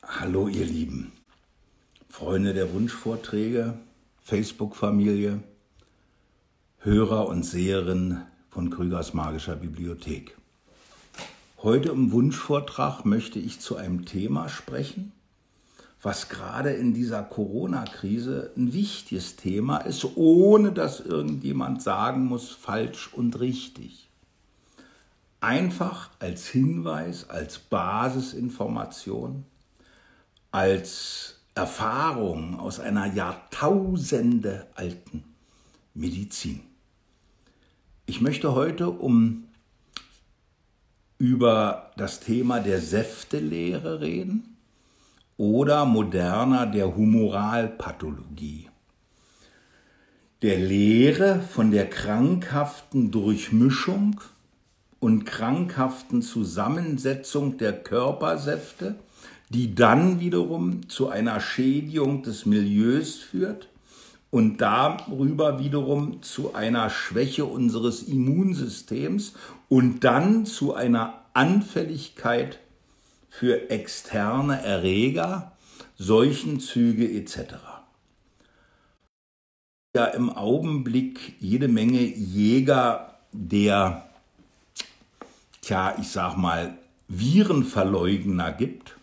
Hallo ihr Lieben, Freunde der Wunschvorträge, Facebook-Familie, Hörer und Seherinnen von Krügers magischer Bibliothek. Heute im Wunschvortrag möchte ich zu einem Thema sprechen, was gerade in dieser Corona-Krise ein wichtiges Thema ist, ohne dass irgendjemand sagen muss, falsch und richtig. Einfach als Hinweis, als Basisinformation, als Erfahrung aus einer Jahrtausende alten Medizin. Ich möchte heute über das Thema der Säftelehre reden oder moderner der Humoralpathologie. Der Lehre von der krankhaften Durchmischung und krankhaften Zusammensetzung der Körpersäfte, die dann wiederum zu einer Schädigung des Milieus führt und darüber wiederum zu einer Schwäche unseres Immunsystems und dann zu einer Anfälligkeit für externe Erreger, Seuchenzüge etc. Ja, im Augenblick jede Menge Jäger der, Virenverleugner gibt.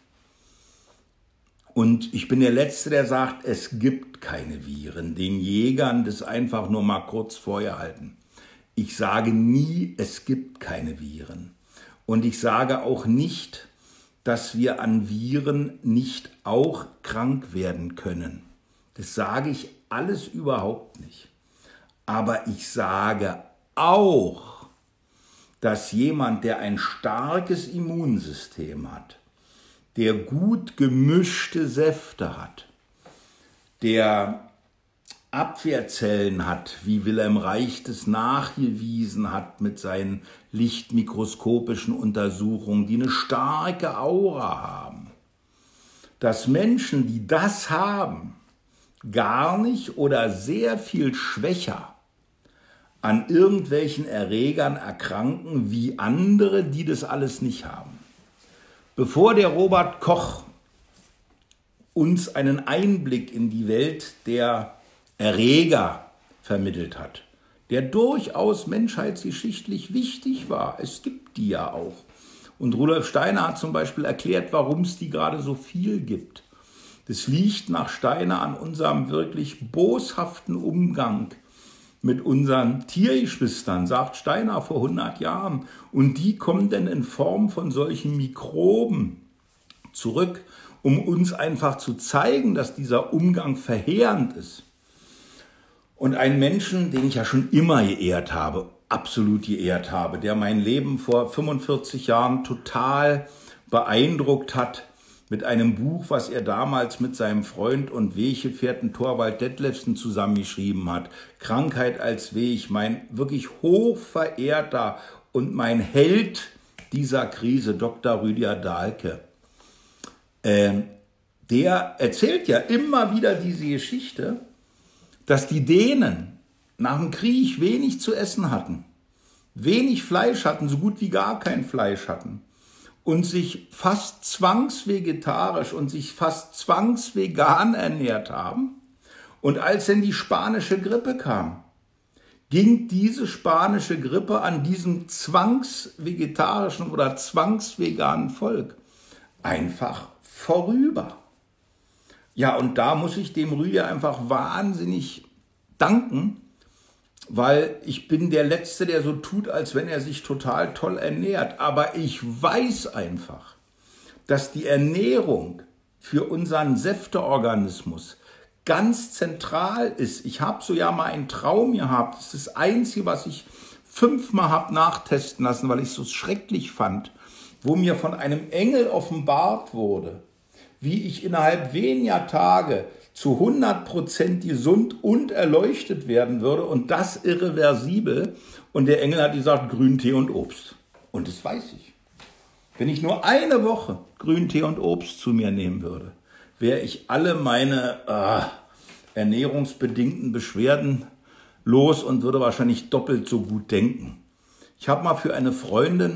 Und ich bin der Letzte, der sagt, es gibt keine Viren. Den Jägern das einfach nur mal kurz vorhalten. Ich sage nie, es gibt keine Viren. Und ich sage auch nicht, dass wir an Viren nicht auch krank werden können. Das sage ich alles überhaupt nicht. Aber ich sage auch, dass jemand, der ein starkes Immunsystem hat, der gut gemischte Säfte hat, der Abwehrzellen hat, wie Wilhelm Reich das nachgewiesen hat mit seinen lichtmikroskopischen Untersuchungen, die eine starke Aura haben, dass Menschen, die das haben, gar nicht oder sehr viel schwächer an irgendwelchen Erregern erkranken wie andere, die das alles nicht haben. Bevor der Robert Koch uns einen Einblick in die Welt der Erreger vermittelt hat, der durchaus menschheitsgeschichtlich wichtig war, es gibt die ja auch. Und Rudolf Steiner hat zum Beispiel erklärt, warum es die gerade so viel gibt. Das liegt nach Steiner an unserem wirklich boshaften Umgang mit unseren Tiergeschwistern, sagt Steiner vor 100 Jahren. Und die kommen dann in Form von solchen Mikroben zurück, um uns einfach zu zeigen, dass dieser Umgang verheerend ist. Und einen Menschen, den ich ja schon immer geehrt habe, absolut geehrt habe, der mein Leben vor 45 Jahren total beeindruckt hat, mit einem Buch, was er damals mit seinem Freund und Weggefährten Thorvald Detlefsen zusammengeschrieben hat. Krankheit als Weg, mein wirklich hochverehrter und mein Held dieser Krise, Dr. Rüdiger Dahlke. Der erzählt ja immer wieder diese Geschichte, dass die Dänen nach dem Krieg wenig zu essen hatten, wenig Fleisch hatten, so gut wie gar kein Fleisch hatten. Und sich fast zwangsvegetarisch und sich fast zwangsvegan ernährt haben. Und als dann die spanische Grippe kam, ging diese spanische Grippe an diesem zwangsvegetarischen oder zwangsveganen Volk einfach vorüber. Ja, und da muss ich dem Rüdiger einfach wahnsinnig danken, weil ich bin der Letzte, der so tut, als wenn er sich total toll ernährt. Aber ich weiß einfach, dass die Ernährung für unseren Säfteorganismus ganz zentral ist. Ich habe so ja mal einen Traum gehabt. Das ist das Einzige, was ich 5-mal habe nachtesten lassen, weil ich es so schrecklich fand, wo mir von einem Engel offenbart wurde, wie ich innerhalb weniger Tage zu 100% gesund und erleuchtet werden würde und das irreversibel. Und der Engel hat gesagt, Grüntee und Obst. Und das weiß ich. Wenn ich nur eine Woche Grüntee und Obst zu mir nehmen würde, wäre ich alle meine ernährungsbedingten Beschwerden los und würde wahrscheinlich doppelt so gut denken. Ich habe mal für eine Freundin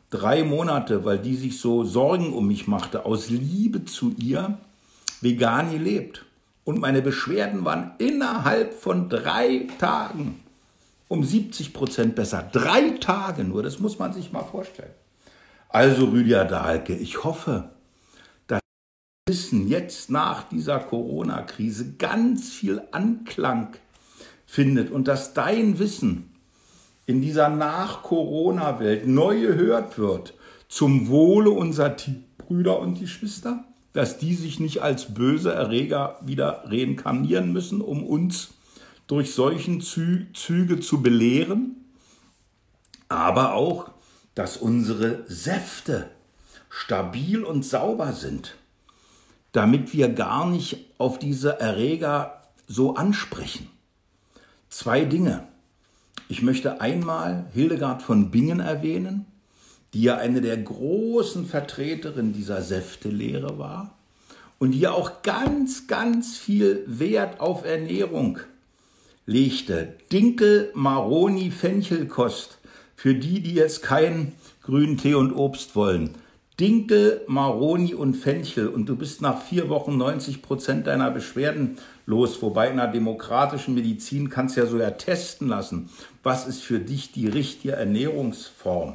3 Monate, weil die sich so Sorgen um mich machte, aus Liebe zu ihr vegan gelebt. Und meine Beschwerden waren innerhalb von 3 Tagen um 70% besser. 3 Tage nur, das muss man sich mal vorstellen. Also Rüdiger Dahlke, ich hoffe, dass das Wissen jetzt nach dieser Corona-Krise ganz viel Anklang findet und dass dein Wissen in dieser Nach-Corona-Welt neu gehört wird zum Wohle unserer Brüder und die Schwester, dass die sich nicht als böse Erreger wieder reinkarnieren müssen, um uns durch solchen Züge zu belehren, aber auch, dass unsere Säfte stabil und sauber sind, damit wir gar nicht auf diese Erreger so ansprechen. 2 Dinge. Ich möchte einmal Hildegard von Bingen erwähnen, die ja eine der großen Vertreterinnen dieser Säftelehre war und die ja auch ganz, ganz viel Wert auf Ernährung legte. Dinkel, Maroni, Fenchelkost, für die jetzt keinen grünen Tee und Obst wollen. Dinkel, Maroni und Fenchel und du bist nach 4 Wochen 90% deiner Beschwerden los. Wobei in der demokratischen Medizin kannst du ja sogar testen lassen, was ist für dich die richtige Ernährungsform.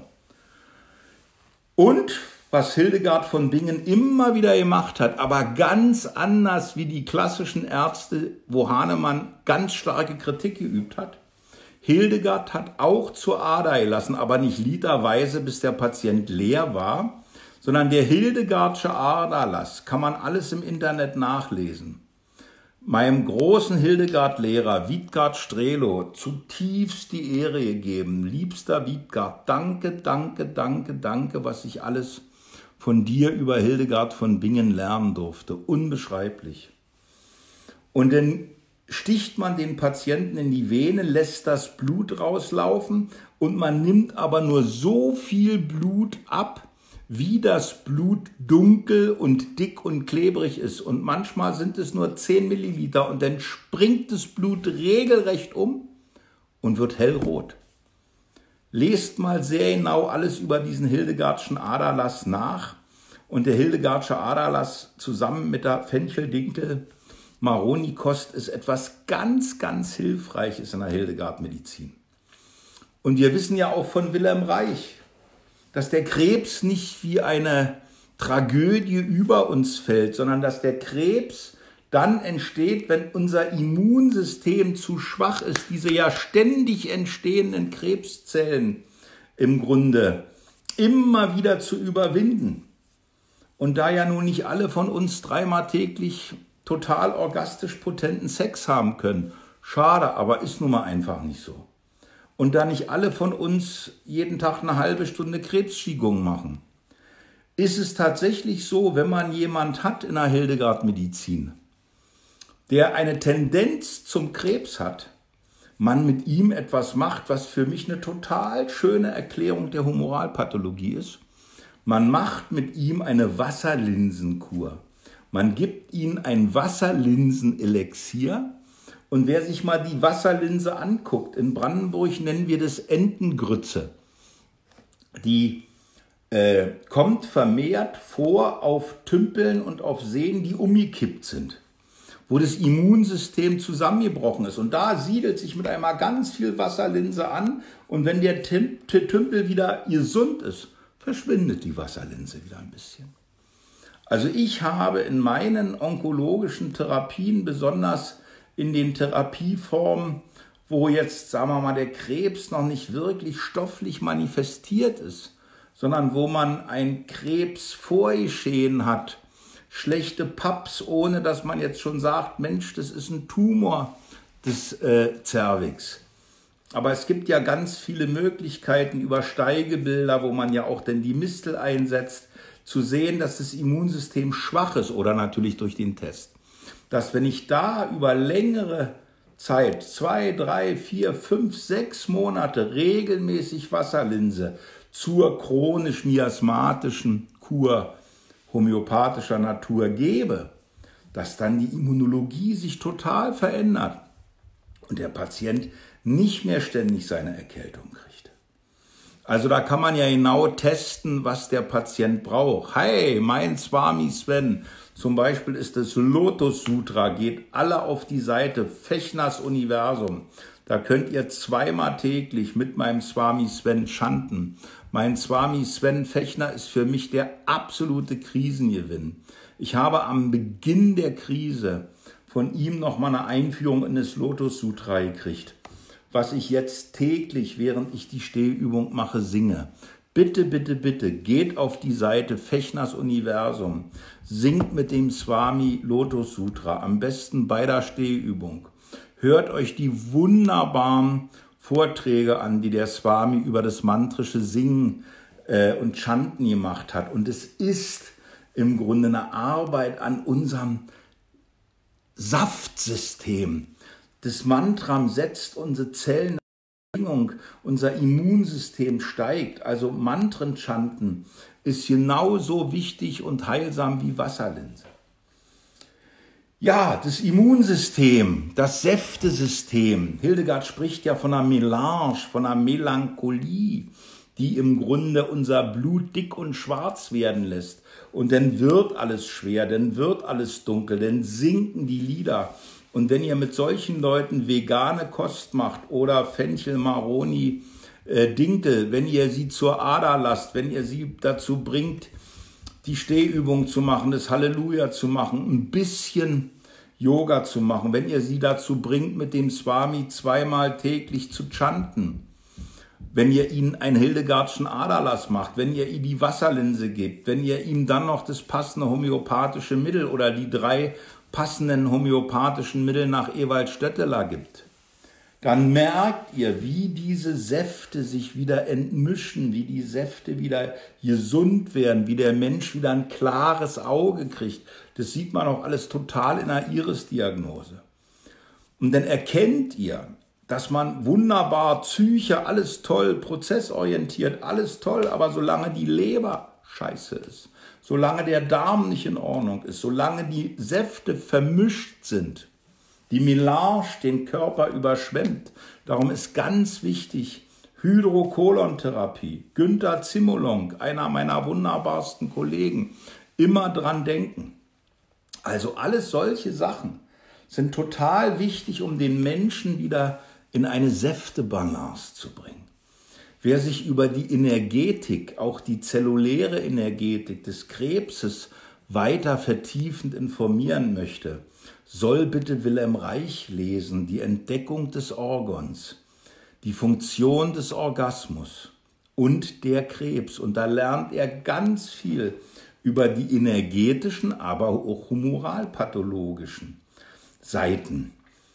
Und was Hildegard von Bingen immer wieder gemacht hat, aber ganz anders wie die klassischen Ärzte, wo Hahnemann ganz starke Kritik geübt hat. Hildegard hat auch zur Ader gelassen, aber nicht literweise, bis der Patient leer war, sondern der Hildegardsche Aderlass kann man alles im Internet nachlesen. Meinem großen Hildegard-Lehrer Wittgard Strehlow zutiefst die Ehre gegeben. Liebster Wittgard, danke, danke, danke, danke, was ich alles von dir über Hildegard von Bingen lernen durfte. Unbeschreiblich. Und dann sticht man den Patienten in die Vene, lässt das Blut rauslaufen und man nimmt aber nur so viel Blut ab, wie das Blut dunkel und dick und klebrig ist. Und manchmal sind es nur 10 Milliliter und dann springt das Blut regelrecht um und wird hellrot. Lest mal sehr genau alles über diesen Hildegardschen Aderlass nach. Und der Hildegardsche Aderlass zusammen mit der Fenchel-Dinkel-Maroni-Kost ist etwas ganz, ganz Hilfreiches in der Hildegard-Medizin. Und wir wissen ja auch von Wilhelm Reich, dass der Krebs nicht wie eine Tragödie über uns fällt, sondern dass der Krebs dann entsteht, wenn unser Immunsystem zu schwach ist, diese ja ständig entstehenden Krebszellen im Grunde immer wieder zu überwinden. Und da ja nun nicht alle von uns 3-mal täglich total orgastisch potenten Sex haben können, schade, aber ist nun mal einfach nicht so. Und da nicht alle von uns jeden Tag eine halbe Stunde Krebsqigong machen, ist es tatsächlich so, wenn man jemand hat in der Hildegard-Medizin, der eine Tendenz zum Krebs hat, man mit ihm etwas macht, was für mich eine total schöne Erklärung der Humoralpathologie ist. Man macht mit ihm eine Wasserlinsenkur. Man gibt ihm ein Wasserlinsenelixier. Und wer sich mal die Wasserlinse anguckt, in Brandenburg nennen wir das Entengrütze. Die kommt vermehrt vor auf Tümpeln und auf Seen, die umgekippt sind, wo das Immunsystem zusammengebrochen ist. Und da siedelt sich mit einmal ganz viel Wasserlinse an. Und wenn der Tümpel wieder gesund ist, verschwindet die Wasserlinse wieder ein bisschen. Also ich habe in meinen onkologischen Therapien, besonders in den Therapieformen, wo jetzt, sagen wir mal, der Krebs noch nicht wirklich stofflich manifestiert ist, sondern wo man ein Krebsvorgeschehen hat, schlechte Paps, ohne dass man jetzt schon sagt, Mensch, das ist ein Tumor des Zervix. Aber es gibt ja ganz viele Möglichkeiten über Steigebilder, wo man ja auch dann die Mistel einsetzt, zu sehen, dass das Immunsystem schwach ist oder natürlich durch den Test. Dass wenn ich da über längere Zeit, 2, 3, 4, 5, 6 Monate regelmäßig Wasserlinse zur chronisch miasmatischen Kur homöopathischer Natur gebe, dass dann die Immunologie sich total verändert und der Patient nicht mehr ständig seine Erkältung kriegt. Also da kann man ja genau testen, was der Patient braucht. Hey, mein Swami Sven, zum Beispiel ist das Lotus Sutra, geht alle auf die Seite Fechners Universum. Da könnt ihr 2-mal täglich mit meinem Swami Sven chanten. Mein Swami Sven Fechner ist für mich der absolute Krisengewinn. Ich habe am Beginn der Krise von ihm nochmal eine Einführung in das Lotus Sutra gekriegt, was ich jetzt täglich, während ich die Stehübung mache, singe. Bitte, bitte, bitte, geht auf die Seite Fechners Universum, singt mit dem Swami Lotus Sutra, am besten bei der Stehübung. Hört euch die wunderbaren Vorträge an, die der Swami über das mantrische Singen und Chanten gemacht hat. Und es ist im Grunde eine Arbeit an unserem Saftsystem. Das Mantra setzt unsere Zellen in Bewegung, unser Immunsystem steigt. Also Mantren chanten ist genauso wichtig und heilsam wie Wasserlinse. Ja, das Immunsystem, das Säftesystem. Hildegard spricht ja von einer Melange, von einer Melancholie, die im Grunde unser Blut dick und schwarz werden lässt. Und dann wird alles schwer, dann wird alles dunkel, dann sinken die Lider. Und wenn ihr mit solchen Leuten vegane Kost macht oder Fenchel, Maroni, Dinkel, wenn ihr sie zur Ader lasst, wenn ihr sie dazu bringt, die Stehübung zu machen, das Halleluja zu machen, ein bisschen Yoga zu machen, wenn ihr sie dazu bringt, mit dem Swami 2-mal täglich zu chanten, wenn ihr ihnen einen Hildegardschen Aderlass macht, wenn ihr ihm die Wasserlinse gebt, wenn ihr ihm dann noch das passende homöopathische Mittel oder die 3 passenden homöopathischen Mittel nach Ewald Stötteler gibt, dann merkt ihr, wie diese Säfte sich wieder entmischen, wie die Säfte wieder gesund werden, wie der Mensch wieder ein klares Auge kriegt. Das sieht man auch alles total in der Iris-Diagnose. Und dann erkennt ihr, dass man wunderbar Psyche, alles toll, prozessorientiert, alles toll, aber solange die Leber scheiße ist, solange der Darm nicht in Ordnung ist, solange die Säfte vermischt sind, die Melange den Körper überschwemmt. Darum ist ganz wichtig Hydrokolontherapie. Günther Zimolong, einer meiner wunderbarsten Kollegen, immer dran denken. Also alles solche Sachen sind total wichtig, um den Menschen wieder in eine Säftebalance zu bringen. Wer sich über die Energetik, auch die zelluläre Energetik des Krebses weiter vertiefend informieren möchte, soll bitte Wilhelm Reich lesen, die Entdeckung des Orgons, die Funktion des Orgasmus und der Krebs. Und da lernt er ganz viel über die energetischen, aber auch humoralpathologischen Seiten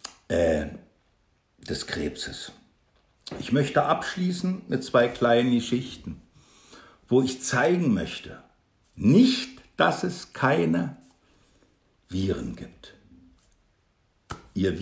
des Krebses. Ich möchte abschließen mit 2 kleinen Geschichten, wo ich zeigen möchte, nicht, dass es keine Viren gibt. Ihr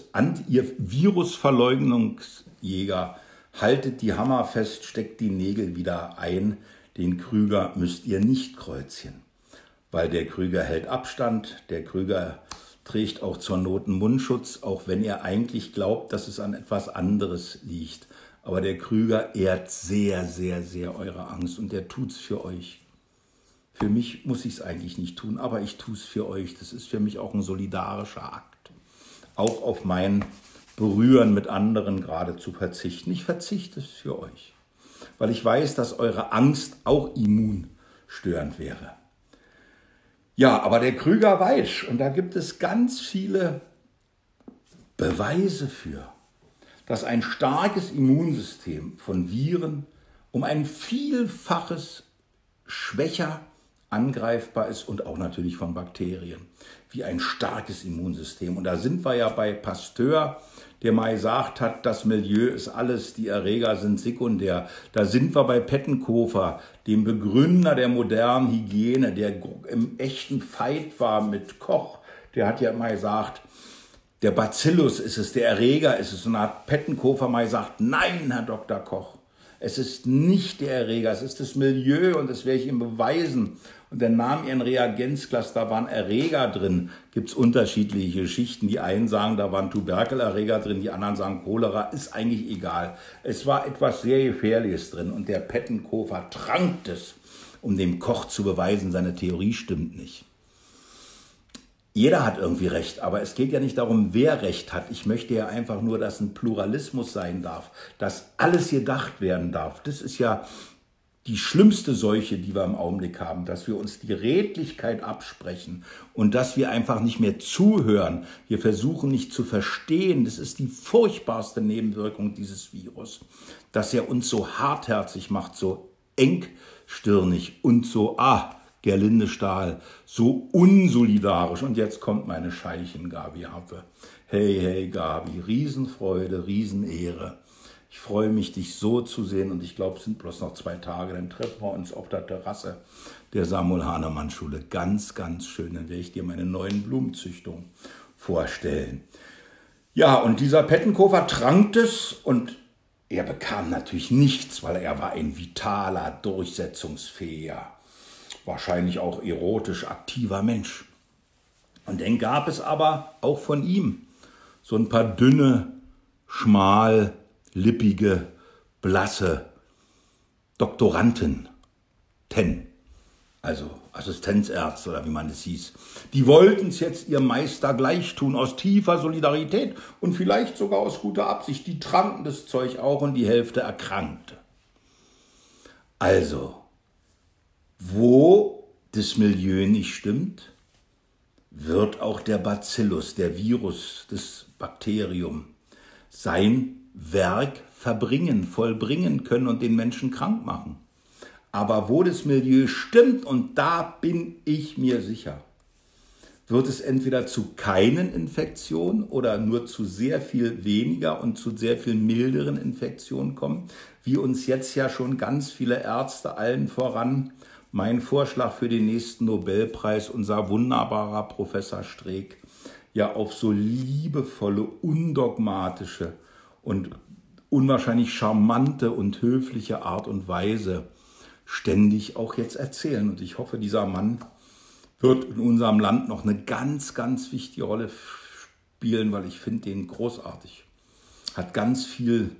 Virusverleugnungsjäger, haltet die Hammer fest, steckt die Nägel wieder ein. Den Krüger müsst ihr nicht kreuzen, weil der Krüger hält Abstand, der Krüger trägt auch zur Not einen Mundschutz, auch wenn ihr eigentlich glaubt, dass es an etwas anderes liegt. Aber der Krüger ehrt sehr, sehr, sehr eure Angst und der tut's für euch. Für mich muss ich es eigentlich nicht tun, aber ich tue es für euch. Das ist für mich auch ein solidarischer Akt. Auch auf mein Berühren mit anderen gerade zu verzichten. Ich verzichte es für euch, weil ich weiß, dass eure Angst auch immunstörend wäre. Ja, aber der Krüger weiß, und da gibt es ganz viele Beweise für, dass ein starkes Immunsystem von Viren um ein Vielfaches schwächer angreifbar ist und auch natürlich von Bakterien, wie ein starkes Immunsystem. Und da sind wir ja bei Pasteur, der mal gesagt hat, das Milieu ist alles, die Erreger sind sekundär. Da sind wir bei Pettenkofer, dem Begründer der modernen Hygiene, der im echten Fight war mit Koch. Der hat ja mal gesagt, der Bacillus ist es, der Erreger ist es. Und da hat Pettenkofer mal gesagt, nein, Herr Dr. Koch, es ist nicht der Erreger, es ist das Milieu und das werde ich ihm beweisen. Und dann nahmen ihr ein Reagenzglas, da waren Erreger drin. Gibt es unterschiedliche Geschichten. Die einen sagen, da waren Tuberkelerreger drin, die anderen sagen Cholera. Ist eigentlich egal. Es war etwas sehr Gefährliches drin und der Pettenkofer trank es, um dem Koch zu beweisen, seine Theorie stimmt nicht. Jeder hat irgendwie Recht, aber es geht ja nicht darum, wer Recht hat. Ich möchte ja einfach nur, dass ein Pluralismus sein darf, dass alles gedacht werden darf. Das ist ja die schlimmste Seuche, die wir im Augenblick haben, dass wir uns die Redlichkeit absprechen und dass wir einfach nicht mehr zuhören. Wir versuchen nicht zu verstehen. Das ist die furchtbarste Nebenwirkung dieses Virus, dass er uns so hartherzig macht, so engstirnig und so, Gerlinde Stahl, so unsolidarisch. Und jetzt kommt meine Scheichin Gabi Harpe. Hey, hey Gabi, Riesenfreude, Riesenehre. Ich freue mich, dich so zu sehen und ich glaube, es sind bloß noch 2 Tage, dann treffen wir uns auf der Terrasse der Samuel-Hahnemann-Schule. Ganz, ganz schön, dann werde ich dir meine neuen Blumenzüchtungen vorstellen. Ja, und dieser Pettenkofer trank es und er bekam natürlich nichts, weil er war ein vitaler, durchsetzungsfähiger, wahrscheinlich auch erotisch aktiver Mensch. Und dann gab es aber auch von ihm so ein paar dünne, schmal, lippige, blasse Doktoranden, also Assistenzärzte oder wie man es hieß. Die wollten es jetzt ihrem Meister gleich tun, aus tiefer Solidarität und vielleicht sogar aus guter Absicht. Die tranken das Zeug auch und die Hälfte erkrankte. Also, wo das Milieu nicht stimmt, wird auch der Bacillus, der Virus, das Bakterium, sein Werk vollbringen können und den Menschen krank machen. Aber wo das Milieu stimmt, und da bin ich mir sicher, wird es entweder zu keinen Infektionen oder nur zu sehr viel weniger und zu sehr viel milderen Infektionen kommen, wie uns jetzt ja schon ganz viele Ärzte, allen voran mein Vorschlag für den nächsten Nobelpreis, unser wunderbarer Professor Streeck, ja auf so liebevolle, undogmatische und unwahrscheinlich charmante und höfliche Art und Weise ständig auch jetzt erzählen. Und ich hoffe, dieser Mann wird in unserem Land noch eine ganz, ganz wichtige Rolle spielen, weil ich finde den großartig. Hat ganz viel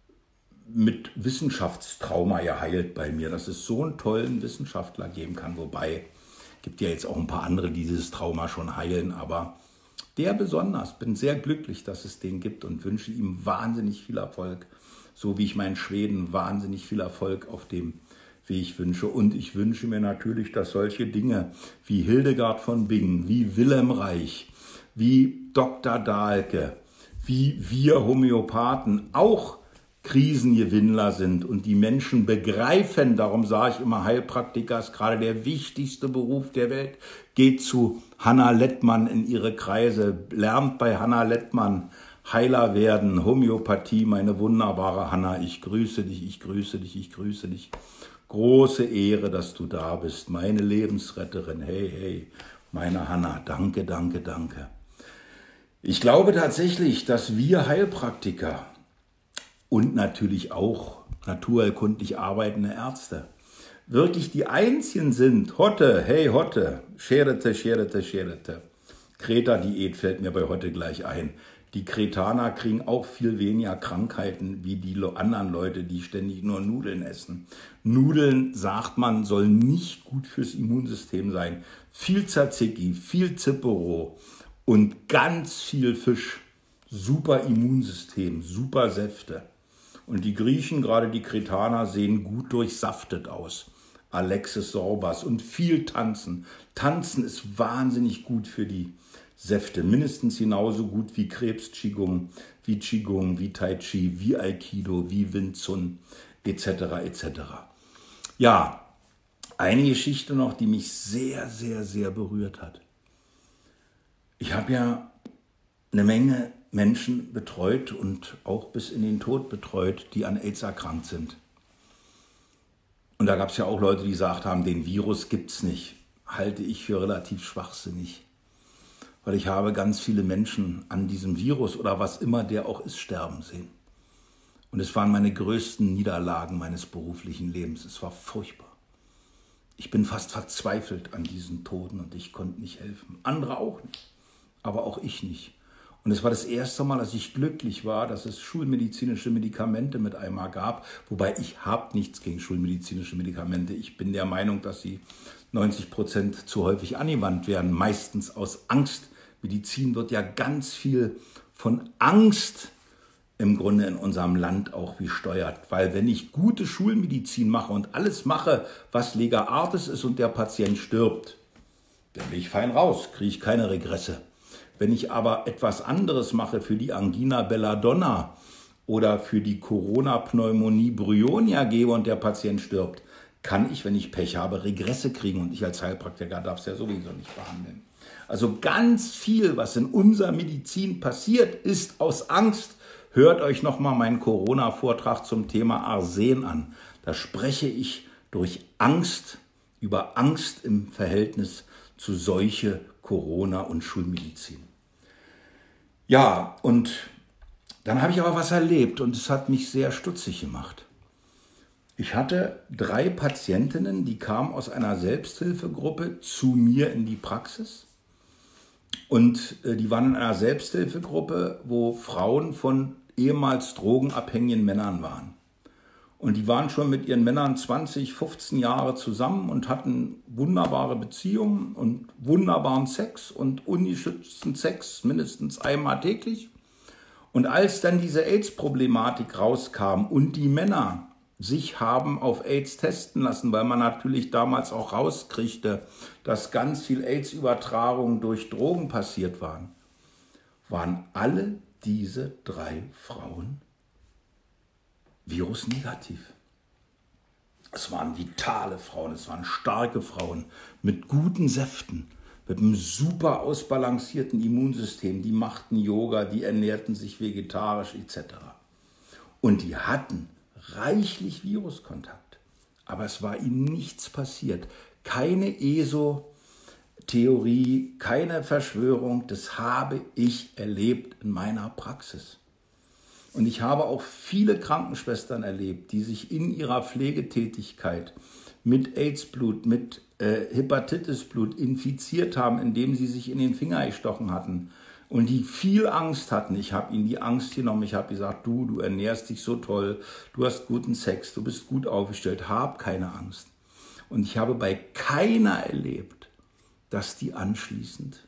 mit Wissenschaftstrauma geheilt bei mir, dass es so einen tollen Wissenschaftler geben kann. Wobei, es gibt ja jetzt auch ein paar andere, die dieses Trauma schon heilen, aber der besonders. Bin sehr glücklich, dass es den gibt und wünsche ihm wahnsinnig viel Erfolg, so wie ich meinen Schweden wahnsinnig viel Erfolg auf dem Weg wünsche. Und ich wünsche mir natürlich, dass solche Dinge wie Hildegard von Bingen, wie Wilhelm Reich, wie Dr. Dahlke, wie wir Homöopathen auch Krisengewinnler sind und die Menschen begreifen, darum sage ich immer, Heilpraktiker ist gerade der wichtigste Beruf der Welt. Geht zu Hanna Lettmann in ihre Kreise, lernt bei Hanna Lettmann, Heiler werden, Homöopathie, meine wunderbare Hanna, ich grüße dich, ich grüße dich, ich grüße dich. Große Ehre, dass du da bist, meine Lebensretterin, hey, hey, meine Hanna, danke, danke, danke. Ich glaube tatsächlich, dass wir Heilpraktiker und natürlich auch naturheilkundlich arbeitende Ärzte wirklich die einzigen sind. Hotte, hey Hotte, Scherete, Scherete, Scherete. Kreta-Diät fällt mir bei Hotte gleich ein. Die Kretaner kriegen auch viel weniger Krankheiten wie die anderen Leute, die ständig nur Nudeln essen. Nudeln, sagt man, soll nicht gut fürs Immunsystem sein. Viel Tzatziki, viel Zippero und ganz viel Fisch. Super Immunsystem, super Säfte. Und die Griechen, gerade die Kretaner, sehen gut durchsaftet aus. Alexis Sorbas und viel Tanzen. Tanzen ist wahnsinnig gut für die Säfte. Mindestens genauso gut wie Krebs-Qigong, wie Tai Chi, wie Aikido, wie Wing Chun, etc. etc. Ja, eine Geschichte noch, die mich sehr, sehr, sehr berührt hat. Ich habe ja eine Menge Menschen betreut und auch bis in den Tod betreut, die an AIDS erkrankt sind. Und da gab es ja auch Leute, die gesagt haben, den Virus gibt es nicht. Halte ich für relativ schwachsinnig. Weil ich habe ganz viele Menschen an diesem Virus oder was immer der auch ist, sterben sehen. Und es waren meine größten Niederlagen meines beruflichen Lebens. Es war furchtbar. Ich bin fast verzweifelt an diesen Toten und ich konnte nicht helfen. Andere auch nicht, aber auch ich nicht. Und es war das erste Mal, dass ich glücklich war, dass es schulmedizinische Medikamente mit einmal gab. Wobei ich habe nichts gegen schulmedizinische Medikamente. Ich bin der Meinung, dass sie 90% zu häufig angewandt werden, meistens aus Angst. Medizin wird ja ganz viel von Angst im Grunde in unserem Land auch gesteuert. Weil wenn ich gute Schulmedizin mache und alles mache, was lega artis ist und der Patient stirbt, dann bin ich fein raus, kriege ich keine Regresse. Wenn ich aber etwas anderes mache für die Angina belladonna oder für die Corona-Pneumonie Bryonia gebe und der Patient stirbt, kann ich, wenn ich Pech habe, Regresse kriegen. Und ich als Heilpraktiker darf es ja sowieso nicht behandeln. Also ganz viel, was in unserer Medizin passiert, ist aus Angst. Hört euch nochmal meinen Corona-Vortrag zum Thema Arsen an. Da spreche ich durch Angst, über Angst im Verhältnis zu Seuche, Corona und Schulmedizin. Ja, und dann habe ich aber was erlebt und es hat mich sehr stutzig gemacht. Ich hatte 3 Patientinnen, die kamen aus einer Selbsthilfegruppe zu mir in die Praxis. Und die waren in einer Selbsthilfegruppe, wo Frauen von ehemals drogenabhängigen Männern waren. Und die waren schon mit ihren Männern 20, 15 Jahre zusammen und hatten wunderbare Beziehungen und wunderbaren Sex und ungeschützten Sex mindestens einmal täglich. Und als dann diese AIDS-Problematik rauskam und die Männer sich haben auf AIDS testen lassen, weil man natürlich damals auch rauskriegte, dass ganz viel AIDS-Übertragung durch Drogen passiert waren alle diese 3 Frauen virusnegativ. Es waren vitale Frauen, es waren starke Frauen mit guten Säften, mit einem super ausbalancierten Immunsystem. Die machten Yoga, die ernährten sich vegetarisch etc. Und die hatten reichlich Viruskontakt. Aber es war ihnen nichts passiert. Keine ESO-Theorie, keine Verschwörung. Das habe ich erlebt in meiner Praxis. Und ich habe auch viele Krankenschwestern erlebt, die sich in ihrer Pflegetätigkeit mit AIDS-Blut, mit Hepatitis-Blut infiziert haben, indem sie sich in den Finger gestochen hatten und die viel Angst hatten. Ich habe ihnen die Angst genommen. Ich habe gesagt, du ernährst dich so toll, du hast guten Sex, du bist gut aufgestellt, hab keine Angst. Und ich habe bei keiner erlebt, dass die anschließend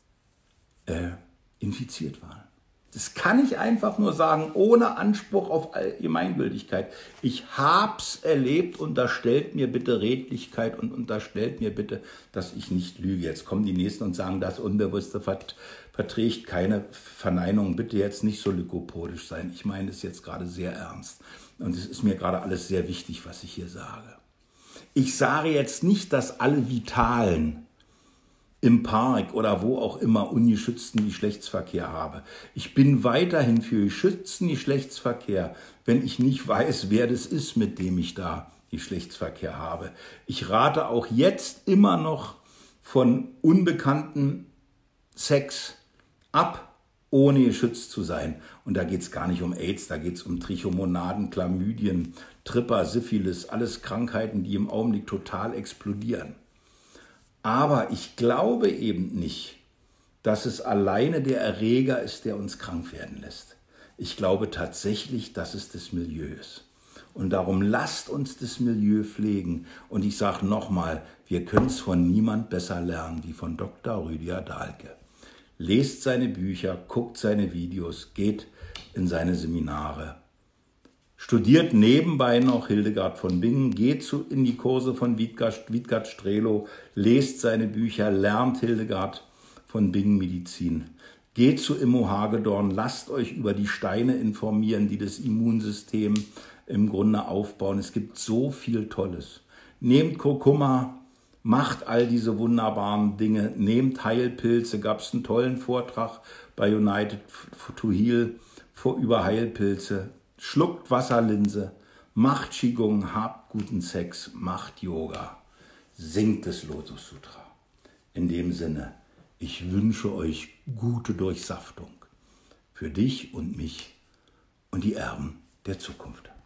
infiziert waren. Das kann ich einfach nur sagen, ohne Anspruch auf Allgemeingültigkeit. Ich hab's erlebt, unterstellt mir bitte Redlichkeit und unterstellt mir bitte, dass ich nicht lüge. Jetzt kommen die Nächsten und sagen, das Unbewusste verträgt keine Verneinung. Bitte jetzt nicht so lykopodisch sein. Ich meine es jetzt gerade sehr ernst. Und es ist mir gerade alles sehr wichtig, was ich hier sage. Ich sage jetzt nicht, dass alle Vitalen im Park oder wo auch immer ungeschützten Geschlechtsverkehr habe. Ich bin weiterhin für geschützten Geschlechtsverkehr, wenn ich nicht weiß, wer das ist, mit dem ich da Geschlechtsverkehr habe. Ich rate auch jetzt immer noch von unbekanntem Sex ab, ohne geschützt zu sein. Und da geht es gar nicht um AIDS, da geht es um Trichomonaden, Chlamydien, Tripper, Syphilis, alles Krankheiten, die im Augenblick total explodieren. Aber ich glaube eben nicht, dass es alleine der Erreger ist, der uns krank werden lässt. Ich glaube tatsächlich, dass es das Milieu ist. Und darum lasst uns das Milieu pflegen. Und ich sage nochmal, wir können es von niemand besser lernen wie von Dr. Rüdiger Dahlke. Lest seine Bücher, guckt seine Videos, geht in seine Seminare. Studiert nebenbei noch Hildegard von Bingen, geht in die Kurse von Wittgart Strelo, lest seine Bücher, lernt Hildegard von Bingen Medizin. Geht zu Immo Hagedorn, lasst euch über die Steine informieren, die das Immunsystem im Grunde aufbauen. Es gibt so viel Tolles. Nehmt Kurkuma, macht all diese wunderbaren Dinge, nehmt Heilpilze, gab es einen tollen Vortrag bei United to Heal über Heilpilze. Schluckt Wasserlinse, macht Qigong, habt guten Sex, macht Yoga, singt das Lotus Sutra. In dem Sinne, ich wünsche euch gute Durchsaftung für dich und mich und die Erben der Zukunft.